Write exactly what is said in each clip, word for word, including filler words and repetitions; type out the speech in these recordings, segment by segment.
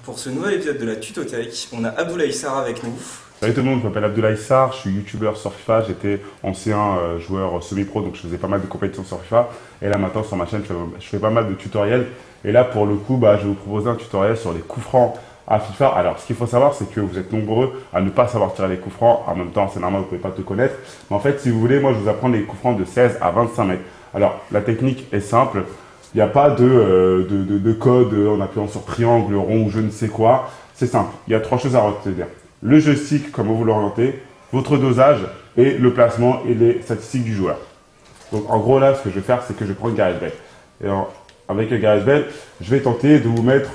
Pour ce nouvel épisode de la Tutothèque, on a Abdoulaye Sarr avec nous. Salut tout le monde, je m'appelle Abdoulaye Sarr, je suis youtubeur sur FIFA, j'étais ancien euh, joueur semi-pro, donc je faisais pas mal de compétitions sur FIFA. Et là maintenant sur ma chaîne, je fais, je fais pas mal de tutoriels. Et là pour le coup, bah, je vais vous proposer un tutoriel sur les coups francs à FIFA. Alors ce qu'il faut savoir, c'est que vous êtes nombreux à ne pas savoir tirer les coups francs. En même temps, c'est normal, vous ne pouvez pas te connaître. Mais en fait, si vous voulez, moi je vous apprends les coups francs de seize à vingt-cinq mètres. Alors la technique est simple. Il n'y a pas de, euh, de, de, de code euh, en appuyant sur triangle, rond ou je ne sais quoi. C'est simple. Il y a trois choses à retenir. Le joystick, comment vous l'orientez, votre dosage et le placement et les statistiques du joueur. Donc en gros là, ce que je vais faire, c'est que je vais prendre GarageBand. Et en, avec le GarageBand, je vais tenter de vous mettre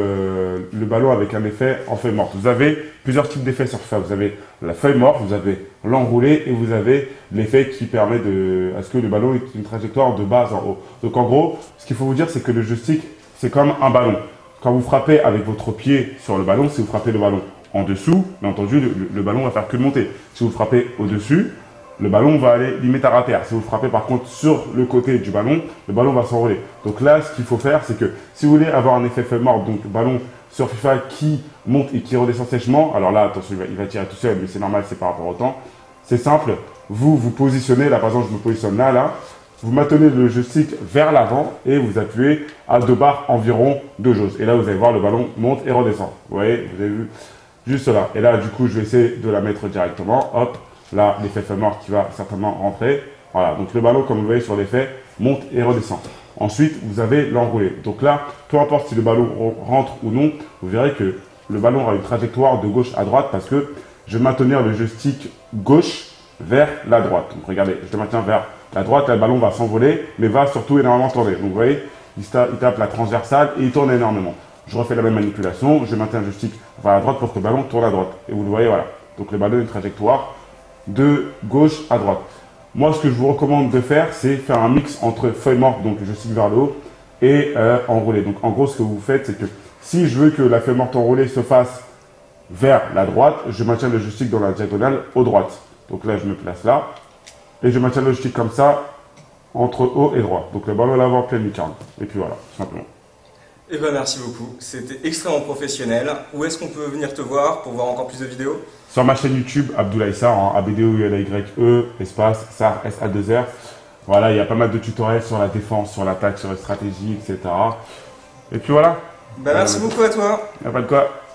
le, le ballon avec un effet en feuille morte. Vous avez plusieurs types d'effets sur FIFA. Vous avez la feuille morte, vous avez l'enroulé et vous avez l'effet qui permet de, à ce que le ballon ait une trajectoire de base en haut. Donc en gros, ce qu'il faut vous dire, c'est que le joystick, c'est comme un ballon. Quand vous frappez avec votre pied sur le ballon, si vous frappez le ballon en dessous, bien entendu, le, le ballon va faire que monter. Si vous frappez au-dessus, le ballon va aller limite à terre. Si vous frappez par contre sur le côté du ballon, le ballon va s'enrouler. Donc là, ce qu'il faut faire, c'est que si vous voulez avoir un effet feuille morte, donc le ballon sur FIFA qui monte et qui redescend sèchement, alors là, attention, il va, il va tirer tout seul, mais c'est normal, c'est par rapport au temps. C'est simple, vous vous positionnez, là par exemple, je me positionne là, là, vous maintenez le joystick vers l'avant et vous appuyez à deux barres environ de jauge. Et là, vous allez voir, le ballon monte et redescend. Vous voyez, vous avez vu, juste là. Et là, du coup, je vais essayer de la mettre directement. Hop, là, l'effet feuille morte qui va certainement rentrer. Voilà, donc le ballon, comme vous voyez sur l'effet, monte et redescend. Ensuite, vous avez l'enroulé. Donc là, peu importe si le ballon rentre ou non, vous verrez que le ballon aura une trajectoire de gauche à droite parce que je vais maintenir le joystick gauche vers la droite. Donc regardez, je le maintiens vers la droite, là, le ballon va s'envoler, mais va surtout énormément tourner. Donc vous voyez, il tape, il tape la transversale et il tourne énormément. Je refais la même manipulation, je maintiens le joystick vers la droite pour que le ballon tourne à droite. Et vous le voyez, voilà. Donc le ballon a une trajectoire de gauche à droite. Moi, ce que je vous recommande de faire, c'est faire un mix entre feuille morte, donc le joystick vers le haut, et euh, enroulé. Donc en gros, ce que vous faites, c'est que si je veux que la feuille morte enroulée se fasse vers la droite, je maintiens le joystick dans la diagonale au droite. Donc là, je me place là, et je maintiens le joystick comme ça, entre haut et droit. Donc le ballon à l'avant, pleine lucarne. Et puis voilà, tout simplement. Eh ben merci beaucoup, c'était extrêmement professionnel. Où est-ce qu'on peut venir te voir pour voir encore plus de vidéos? Sur ma chaîne YouTube, Abdoulaye Sarr, hein, A B D O U L A Y E, espace, Sarr, S A deux R. Voilà, il y a pas mal de tutoriels sur la défense, sur l'attaque, sur la stratégie, et cetera. Et puis voilà. Ben merci euh, beaucoup à toi. Il n'y a pas de quoi.